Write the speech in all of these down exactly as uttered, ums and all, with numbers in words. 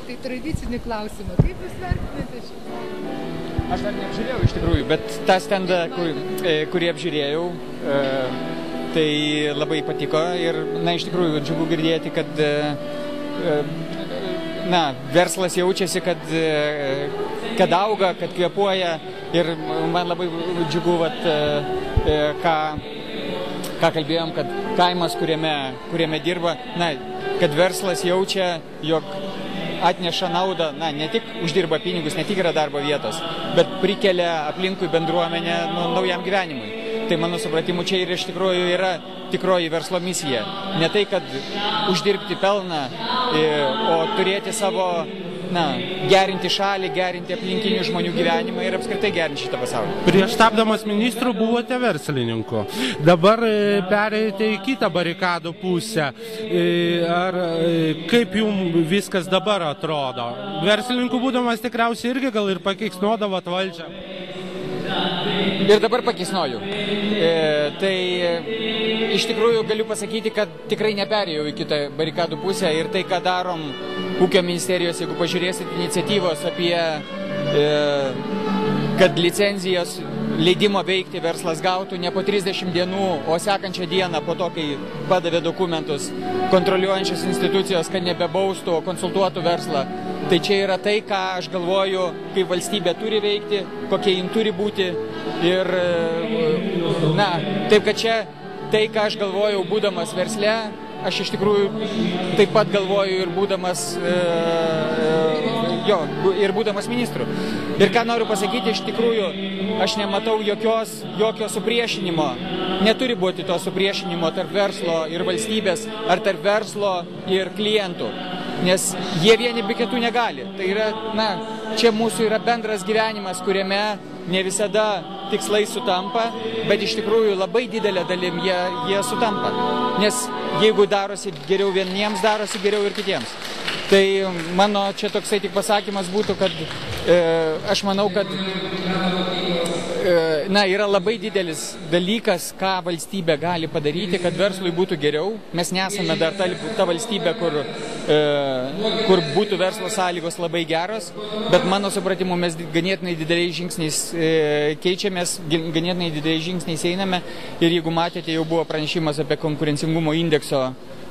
tai tradicinį klausimą. Kaip jūs vertinate šitą? Aš dar neapžiūrėjau iš tikrųjų, bet tą stendą, kur, kurį apžiūrėjau, tai labai patiko ir, na, iš tikrųjų, džiugu girdėti, kad, na, verslas jaučiasi, kad, kad auga, kad kvėpuoja ir man labai džiugu, vat, ką, ką kalbėjom, kad kaimas, kuriame, kuriame dirba, na, kad verslas jaučia, jog atneša naudą, na, ne tik uždirba pinigus, ne tik yra darbo vietos, bet prikelia aplinkui bendruomenę nu, naujam gyvenimui. Tai mano supratimu čia ir iš tikrųjų yra tikroji verslo misija. Ne tai, kad uždirbti pelną, o turėti savo, na, gerinti šalį, gerinti aplinkinių žmonių gyvenimą ir apskritai gerinti šitą pasaulį. Prieš tapdamas ministru buvote verslininku. Dabar perėjote į kitą barikadų pusę. Ar kaip jums viskas dabar atrodo? Verslininku būdamas tikriausiai irgi gal ir pakeiksnuodavot valdžią. Ir dabar pakisnoju. E, tai e, iš tikrųjų galiu pasakyti, kad tikrai neperėjau į kitą barikadų pusę ir tai, ką darom ūkio ministerijos, jeigu pažiūrėsit iniciatyvos apie, e, kad licenzijos leidimo veikti verslas gautų ne po trisdešimt dienų, o sekančią dieną po to, kai padavė dokumentus kontroliuojančios institucijos, kad nebebaustų, o konsultuotų verslą. Tai čia yra tai, ką aš galvoju, kaip valstybė turi veikti, kokie jin turi būti. Ir, na, taip, kad čia tai, ką aš galvojau, būdamas versle, aš iš tikrųjų taip pat galvoju ir būdamas, e, jo, ir būdamas ministru. Ir ką noriu pasakyti, iš tikrųjų, aš nematau jokios, jokio supriešinimo. Neturi būti to supriešinimo tarp verslo ir valstybės, ar tarp verslo ir klientų. Nes jie vieni be kitų negali. Tai yra, na, čia mūsų yra bendras gyvenimas, kuriame ne visada tikslai sutampa, bet iš tikrųjų labai didelė dalim jie, jie sutampa. Nes jeigu darosi geriau vieniems, darosi geriau ir kitiems. Tai mano čia toksai tik pasakymas būtų, kad e, aš manau, kad e, na, yra labai didelis dalykas, ką valstybė gali padaryti, kad verslui būtų geriau. Mes nesame dar ta, ta valstybė, kur, e, kur būtų verslo sąlygos labai geros, bet mano supratimu mes ganėtinai dideliais žingsniais e, keičiamės, ganėtinai dideliais žingsniais einame ir jeigu matėte, jau buvo pranešimas apie konkurencingumo indekso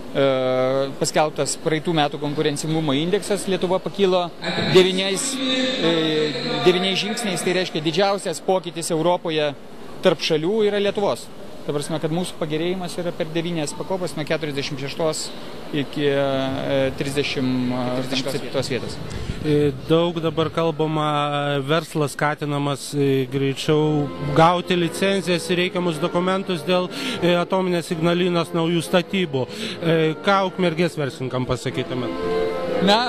paskelbtas praeitų metų konkurencingumo indeksas, Lietuva pakilo devyniais, devyniais žingsniais, tai reiškia didžiausias pokytis Europoje tarp šalių yra Lietuvos. Ta prasme, kad mūsų pagerėjimas yra per devynias pakopas nuo keturiasdešimt šeštos iki trisdešimt septintos vietos. Daug dabar kalbama, verslas skatinamas greičiau gauti licencijas ir reikiamus dokumentus dėl atominės Ignalinos naujų statybų. Ką Ukmergės verslininkam pasakytumėt? Na,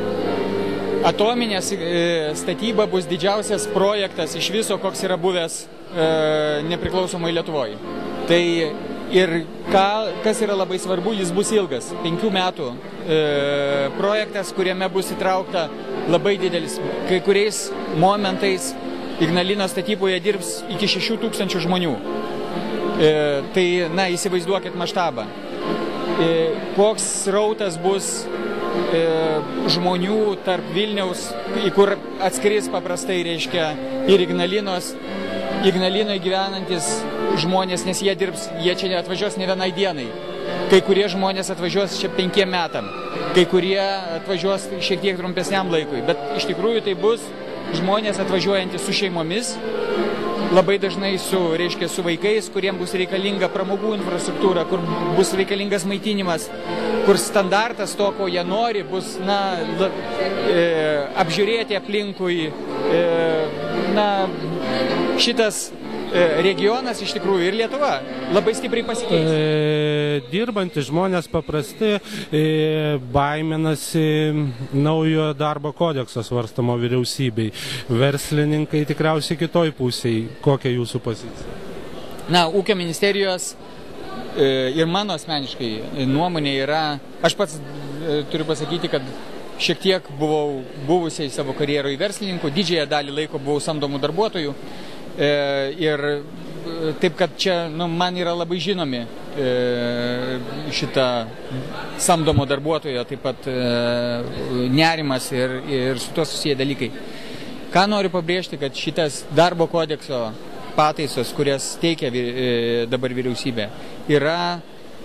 atominės statyba bus didžiausias projektas iš viso, koks yra buvęs nepriklausomai Lietuvoje. Tai ir ką, kas yra labai svarbu, jis bus ilgas, penkių metų e, projektas, kuriame bus įtraukta labai didelis, kai kuriais momentais Ignalinos statyboje dirbs iki šešių tūkstančių žmonių. E, tai, na, įsivaizduokit maštabą. E, koks srautas bus e, žmonių tarp Vilniaus, į kur atskris paprastai, reiškia, ir Ignalinos, Ignalinoje gyvenantis žmonės, nes jie dirbs, jie čia atvažiuos ne vienai dienai. Kai kurie žmonės atvažiuos čia penkiem metam, kai kurie atvažiuos šiek tiek trumpesniam laikui. Bet iš tikrųjų tai bus žmonės atvažiuojantys su šeimomis, labai dažnai su, reiškia, su vaikais, kuriems bus reikalinga pramogų infrastruktūra, kur bus reikalingas maitinimas, kur standartas to, ko jie nori, bus, na, e, apžiūrėti aplinkui, e, na, šitas regionas iš tikrųjų ir Lietuva labai stipriai pasikeis. E, dirbantys žmonės paprasti e, baiminasi naujo darbo kodekso svarstamo vyriausybei. Verslininkai tikriausiai kitoj pusėj. Kokia jūsų pozicija? Na, ūkio ministerijos e, ir mano asmeniškai nuomonė yra, aš pats e, turiu pasakyti, kad šiek tiek buvau buvusiai savo karjeroje verslininkų, didžiąją dalį laiko buvau samdomų darbuotojų. E, ir taip, kad čia, nu, man yra labai žinomi šitą samdomo darbuotojo taip pat nerimas ir, ir su to susiję dalykai. Ką noriu pabrėžti, kad šitas darbo kodekso pataisos, kurias teikia dabar vyriausybė, yra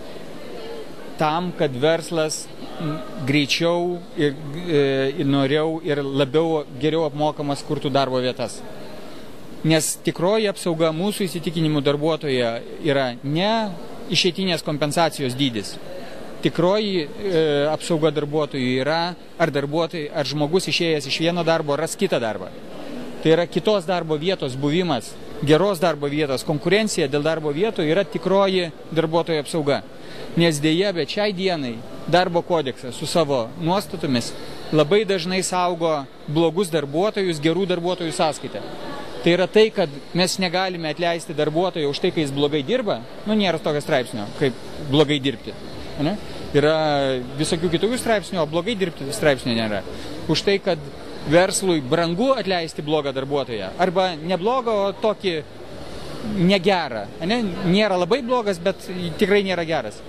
tam, kad verslas greičiau ir, ir noriau ir labiau geriau apmokamas kurtų darbo vietas. Nes tikroji apsauga mūsų įsitikinimų darbuotoje yra ne išeitinės kompensacijos dydis. Tikroji e, apsauga darbuotojų yra, ar darbuotojai, ar žmogus išėjęs iš vieno darbo ras kitą darbą. Tai yra kitos darbo vietos buvimas, geros darbo vietos, konkurencija dėl darbo vietų yra tikroji darbuotojų apsauga. Nes dėja, bet šiai dienai darbo kodeksas su savo nuostatomis labai dažnai saugo blogus darbuotojus gerų darbuotojų sąskaitę. Tai yra tai, kad mes negalime atleisti darbuotojo už tai, kai jis blogai dirba, nu nėra tokio straipsnio, kaip blogai dirbti. Ne? Yra visokių kitokių straipsnių, o blogai dirbti straipsnio nėra. Už tai, kad verslui brangu atleisti blogą darbuotoją, arba neblogą, o tokį negerą. Ne? Nėra labai blogas, bet tikrai nėra geras.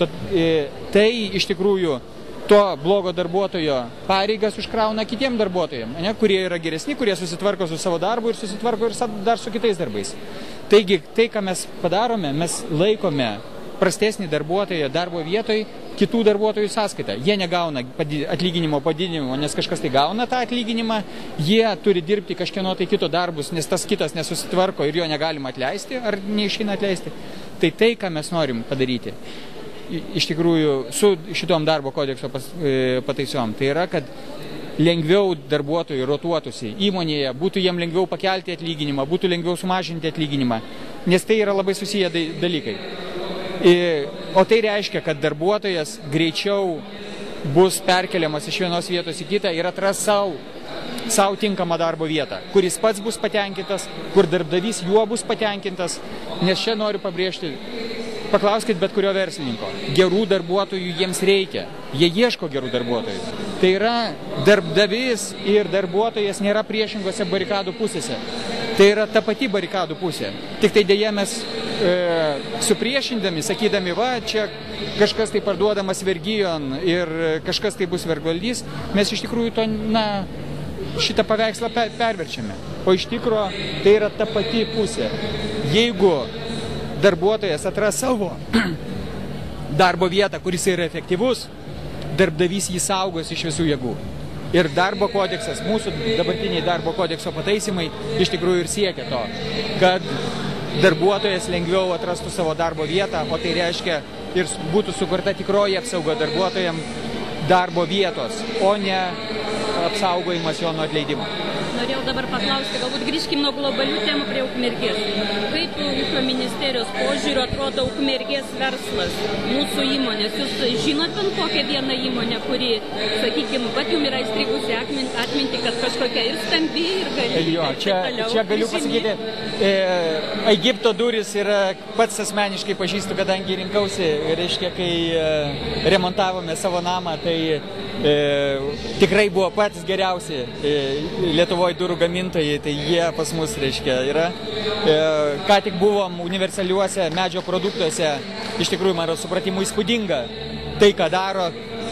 Tai iš tikrųjų to blogo darbuotojo pareigas užkrauna kitiem darbuotojams, ne, kurie yra geresni, kurie susitvarko su savo darbu ir susitvarko ir dar su kitais darbais. Taigi, tai, ką mes padarome, mes laikome prastesnį darbuotoją darbo vietoj kitų darbuotojų sąskaitą. Jie negauna atlyginimo padidinimo, nes kažkas tai gauna tą atlyginimą, jie turi dirbti kažkieno tai kito darbus, nes tas kitas nesusitvarko ir jo negalima atleisti ar neišeina atleisti. Tai tai, ką mes norim padaryti. Iš tikrųjų, su šitom darbo kodekso pas, e, pataisom, tai yra, kad lengviau darbuotojai rotuotųsi įmonėje, būtų jiem lengviau pakelti atlyginimą, būtų lengviau sumažinti atlyginimą, nes tai yra labai susiję dalykai. E, o tai reiškia, kad darbuotojas greičiau bus perkeliamas iš vienos vietos į kitą ir atras savo savo tinkamą darbo vietą, kuris pats bus patenkintas, kur darbdavys juo bus patenkintas, nes čia noriu pabrėžti, paklauskit bet kurio verslininko. Gerų darbuotojų jiems reikia. Jie ieško gerų darbuotojų. Tai yra darbdavys ir darbuotojas nėra priešingose barikadų pusėse. Tai yra ta pati barikadų pusė. Tik tai dėja mes e, supriešindami, sakydami, va, čia kažkas tai parduodamas vergijon ir kažkas tai bus vergvaldys, mes iš tikrųjų to, na, šitą paveikslą per, perverčiame. O iš tikro tai yra ta pati pusė. Jeigu darbuotojas atras savo darbo vietą, kuris yra efektyvus, darbdavys jį saugos iš visų jėgų. Ir darbo kodeksas, mūsų dabartiniai darbo kodekso pataisimai iš tikrųjų ir siekia to, kad darbuotojas lengviau atrastų savo darbo vietą, o tai reiškia ir būtų sukurta tikroji apsauga darbuotojam darbo vietos, o ne apsaugojimas jo nuo atleidimo. Norėjau dabar paklausti, galbūt grįžkim nuo globalių temų prie Ukmergės. Kaip ūkio ministerijos požiūriu atrodo Ukmergės verslas, mūsų įmonės? Jūs žinot bent kokią vieną įmonę, kuri, sakykime, pat jums yra įstrigusi atminti, kad kažkokia ir stambi, ir gali. Jo, čia, čia galiu pasakyti, e, Egipto durys yra pats asmeniškai pažįstu, kadangi rinkausi, reiškia, kai e, remontavome savo namą, tai e, tikrai buvo patys geriausi e, Lietuvoje durų gamintojai, tai jie pas mus, reiškia, yra. E, ką tik buvom universaliuose medžio produktuose, iš tikrųjų, man yra supratimų įspūdinga tai, ką daro.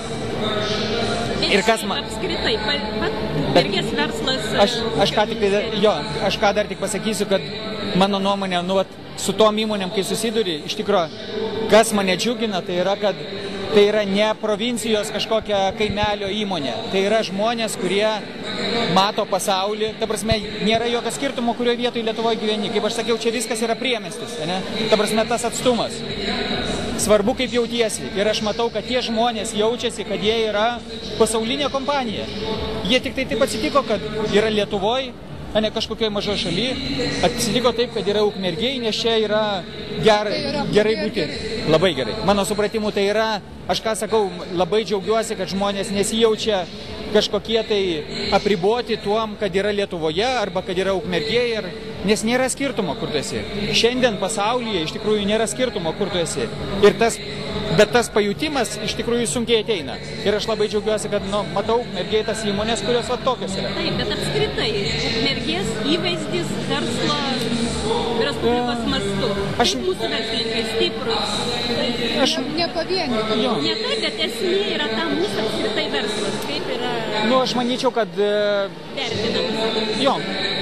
Ir kas man... Apskritai, pat Ukmergės verslas... Aš, aš, ką tik, jo, aš ką dar tik pasakysiu, kad mano nuomonė, nu, vat, su tom įmonėm, kai susiduri, iš tikrųjų, kas mane džiugina, tai yra, kad tai yra ne provincijos kažkokia kaimelio įmonė. Tai yra žmonės, kurie mato pasaulį. Ta prasme, nėra jokio skirtumo, kurioje vietoje Lietuvoje gyveni. Kaip aš sakiau, čia viskas yra priemiestis. Ne? Ta prasme, tas atstumas. Svarbu, kaip jautiesi. Ir aš matau, kad tie žmonės jaučiasi, kad jie yra pasaulinė kompanija. Jie tik tai taip atsitiko, kad yra Lietuvoje, o ne kažkokioje mažoje šalyje. Atsitiko taip, kad yra Ukmergėj, nes čia yra gerai, gerai būti. Labai gerai. Mano supratimu tai yra, aš ką sakau, labai džiaugiuosi, kad žmonės nesijaučia kažkokie tai apriboti tuom, kad yra Lietuvoje arba kad yra Ukmergėje, nes nėra skirtumo, kur tu esi. Šiandien pasaulyje iš tikrųjų nėra skirtumo, kur tu esi. Ir tas bet tas pajutimas iš tikrųjų sunkiai ateina. Ir aš labai džiaugiuosi, kad nu, matau mergeitas įmonės, kurios va tokios yra. Taip, bet apskritai, mergės įvaizdis verslo Respublikos mastu. Aš- Kaip mūsų verslininkai stiprus. Aš, Ne pavieniai. jo, Ne tai, bet esmė yra ta mūsų apskritai verslas. Kaip yra nu, aš manyčiau, kad e, vertinamas. jo,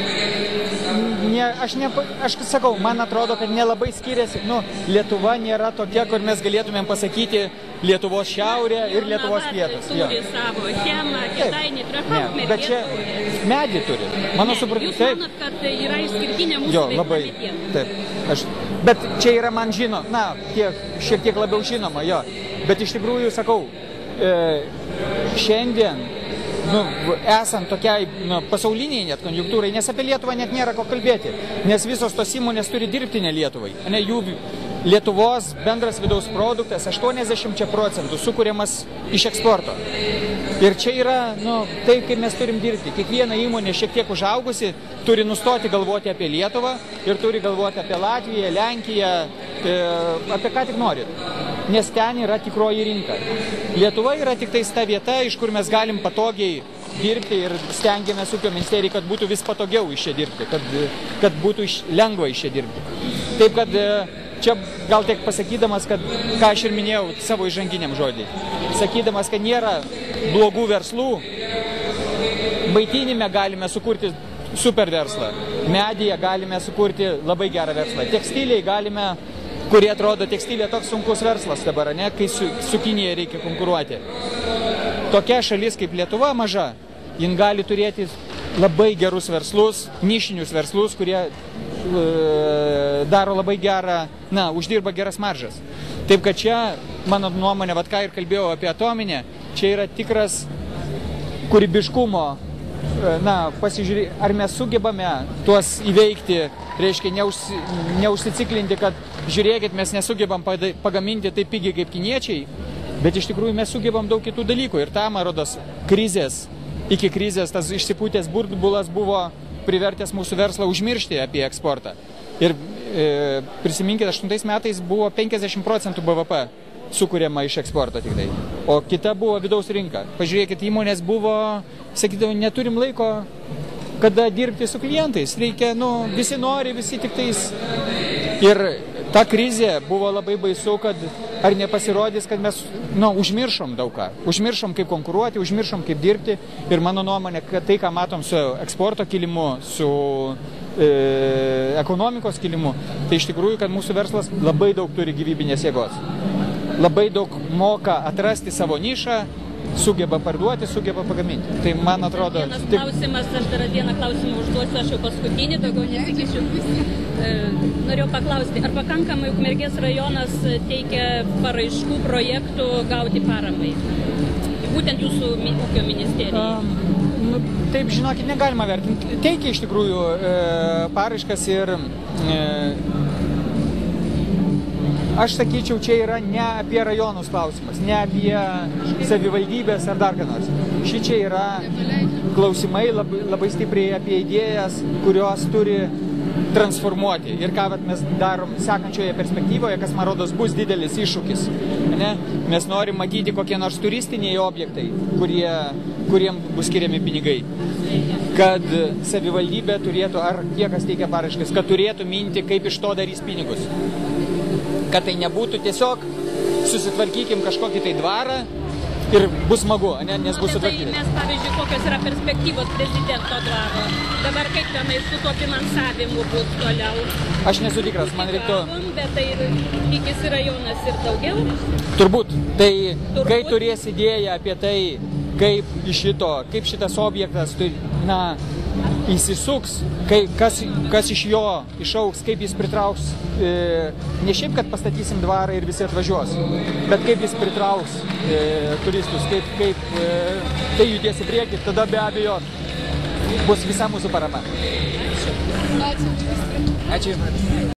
ne, aš, ne, aš sakau, man atrodo, kad nelabai skiriasi. Nu, Lietuva nėra tokia, kur mes galėtumėm pasakyti Lietuvos šiaurė ir Lietuvos pietus. Jo. Turi savo schemą, kėdainį, trakau, Ne, bet čia mergės. medį turi. Mano supratimu, Jūs taip. manot, kad tai yra išskirtinė mūsų Jo, veikla labai. medienos? Taip. Aš, bet čia yra man žino, na, tiek, šiek tiek labiau žinoma, jo. Bet iš tikrųjų, sakau, e, šiandien, nu, esant tokiai nu, pasauliniai net konjunktūrai, nes apie Lietuvą net nėra ko kalbėti, nes visos tos įmonės turi dirbti ne Lietuvai. Ne, jų Lietuvos bendras vidaus produktas aštuoniasdešimt procentų sukūriamas iš eksporto. Ir čia yra, nu, tai, kaip mes turim dirbti. Kiekviena įmonė šiek tiek užaugusi turi nustoti galvoti apie Lietuvą ir turi galvoti apie Latviją, Lenkiją, e, apie ką tik norit. Nes ten yra tikroji rinka. Lietuva yra tik tais ta vieta, iš kur mes galim patogiai dirbti ir stengiamės ūkio ministerijai, kad būtų vis patogiau iš čia dirbti, kad, kad būtų iš, lengva iš čia dirbti. Taip, kad e, čia gal tiek pasakydamas, kad ką aš ir minėjau savo įžanginiam žodį, sakydamas, kad nėra blogų verslų, maitinime galime sukurti super verslą, medyje galime sukurti labai gerą verslą, tekstiliai galime, kurie atrodo tekstilė toks sunkus verslas dabar, ne, kai su, su Kinija reikia konkuruoti. Tokia šalis kaip Lietuva maža, jin gali turėti labai gerus verslus, nišinius verslus, kurie e, daro labai gerą, na, uždirba geras maržas. Taip kad čia, mano nuomonė, vat ką ir kalbėjau apie atominę, čia yra tikras kūrybiškumo, e, na, pasižiūrė, ar mes sugebame tuos įveikti, reiškia, neužsi, neužsiciklinti, kad žiūrėkit, mes nesugebam pada- pagaminti taip pigiai kaip kiniečiai, bet iš tikrųjų mes sugebam daug kitų dalykų. Ir tam, man rodos, krizės, iki krizės tas išsipūtęs burbulas buvo privertęs mūsų verslą užmiršti apie eksportą. Ir e, prisiminkit, aštuntais metais buvo penkiasdešimt procentų B V P sukūriama iš eksporto tik tai, o kita buvo vidaus rinka. Pažiūrėkit, įmonės buvo, sakydavau, neturim laiko, kada dirbti su klientais. Reikia, nu, visi nori, visi tik tais. Ir ta krizė buvo labai baisu, kad ar nepasirodys, kad mes, nu, užmiršom daug ką. Užmiršom, kaip konkuruoti, užmiršom, kaip dirbti. Ir mano nuomonė, kad tai, ką matom su eksporto kilimu, su e, ekonomikos kilimu, tai iš tikrųjų, kad mūsų verslas labai daug turi gyvybinės jėgos. Labai daug moka atrasti savo nišą, sugeba parduoti, sugeba pagaminti. Tai man atrodo... Vienas tik- klausimas, aš dar vieną klausimą užduosiu, aš jau paskutinį, daugiau nesikišiu. E, Norėjau paklausti, ar pakankamai Ukmergės rajonas teikia paraiškų projektų gauti paramai? Būtent jūsų mi- ūkio ministerijai. Um, nu, taip, žinokit, negalima vertinti. Teikia iš tikrųjų e, paraiškas ir e, aš sakyčiau, čia yra ne apie rajonus klausimas, ne apie savivaldybės ar dar ką nors. Ši čia yra klausimai labai, labai stipriai apie idėjas, kurios turi transformuoti. Ir ką vat, mes darom sekančioje perspektyvoje, kas man rodos bus didelis iššūkis. Ne? Mes norim matyti kokie nors turistiniai objektai, kurie, kuriem bus skiriami pinigai. Kad savivaldybė turėtų, ar tie, kas teikia paraiškas, kad turėtų minti, kaip iš to darys pinigus. Kad tai nebūtų tiesiog susitvarkykim kažkokį tai dvarą ir bus smagu, ne, nes bus Tai sutvarkyti. mes, pavyzdžiui, kokios yra perspektyvos prezidento dvaro. Dabar kaip tenai su tuo finansavimu bus toliau? Aš nesu tikras, man reiktų... Bet tai tikisi rajonas ir daugiau. Turbūt, tai Turbūt. kai turės idėją apie tai, kaip iš šito, kaip šitas objektas, turi, na, įsisuks, kai, kas, kas iš jo išauks, kaip jis pritrauks, e, ne šiaip, kad pastatysim dvarą ir visi atvažiuos, bet kaip jis pritrauks e, turistus, kaip, kaip e, tai judės į priekį, tada be abejo bus visa mūsų parama. Ačiū. Ačiū.